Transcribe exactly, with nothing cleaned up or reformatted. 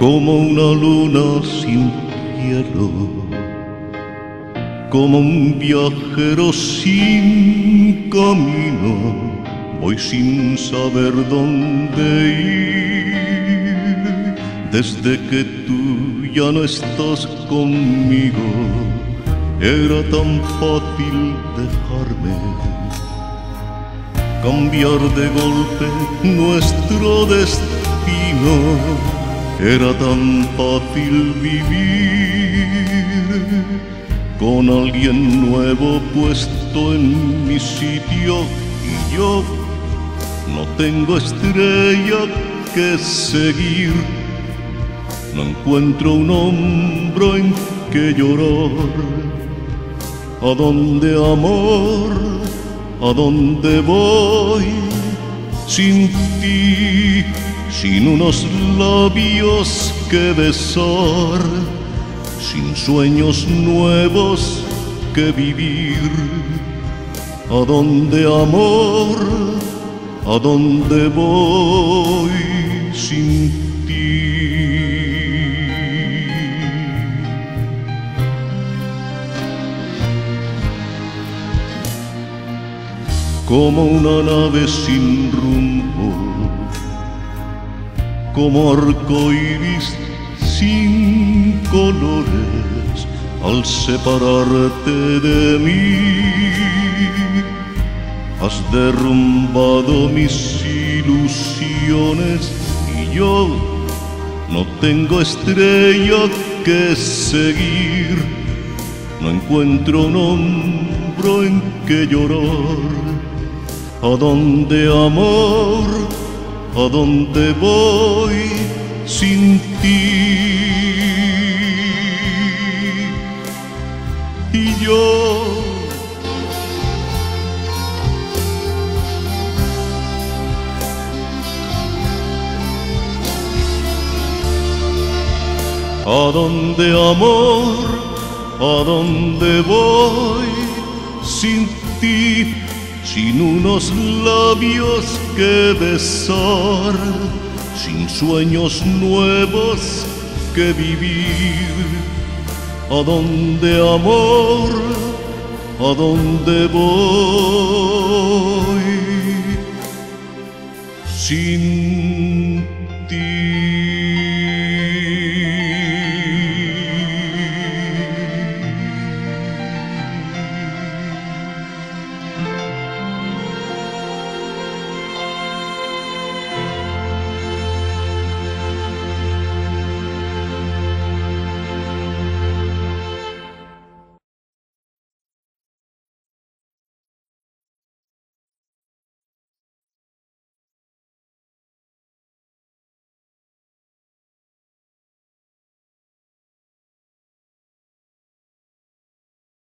como una luna sin cielo, como un viajero sin camino, voy sin saber dónde ir. Desde que tú ya no estás conmigo, era tan fácil dejarme, cambiar de golpe nuestro destino. Era tan fácil vivir con alguien nuevo puesto en mi sitio, y yo no tengo estrella que seguir. No encuentro un hombro en que llorar. ¿A dónde, amor? ¿A dónde voy sin ti? Sin unos labios que besar, sin sueños nuevos que vivir. ¿A dónde, amor? ¿A dónde voy sin ti? Como una nave sin rumbo, como arco iris sin colores, al separarte de mí, has derrumbado mis ilusiones, y yo no tengo estrella que seguir. No encuentro un hombro en que llorar. ¿A dónde, amor? ¿A dónde voy sin ti? Y yo ¿a dónde, amor? ¿A dónde voy sin ti? Sin unos labios que besar, sin sueños nuevos que vivir. ¿A dónde, amor? ¿A dónde voy sin